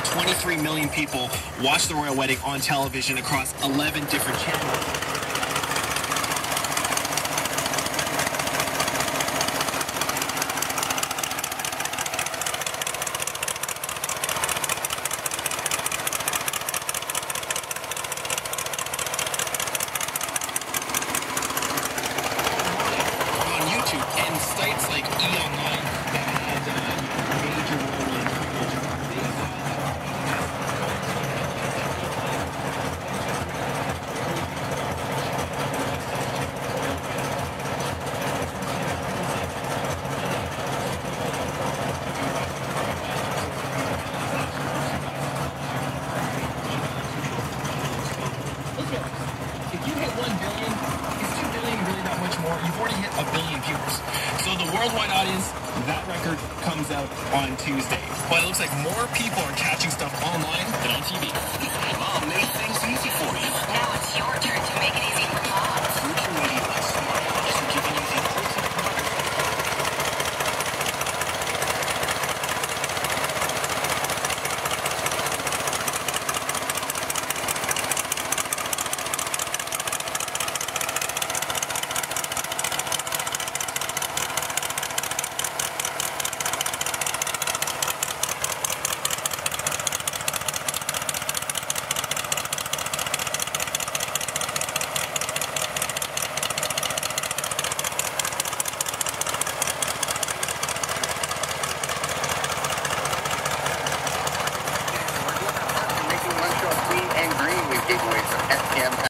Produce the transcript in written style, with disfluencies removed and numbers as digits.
23 million people watched the royal wedding on television across 11 different channels. And sites like E-Online that had major role in coverage, if you hit 1 billion, is 2 billion really that much more? You've already hit 1 billion viewers. So the worldwide audience, that record comes out on Tuesday. But it looks like more people are catching stuff online than on TV. Mom made things easy for you. Now it's your turn to make it easy for Mom. Future Media Smartwatch is giving you the Making one show clean and green. We've given away some FTM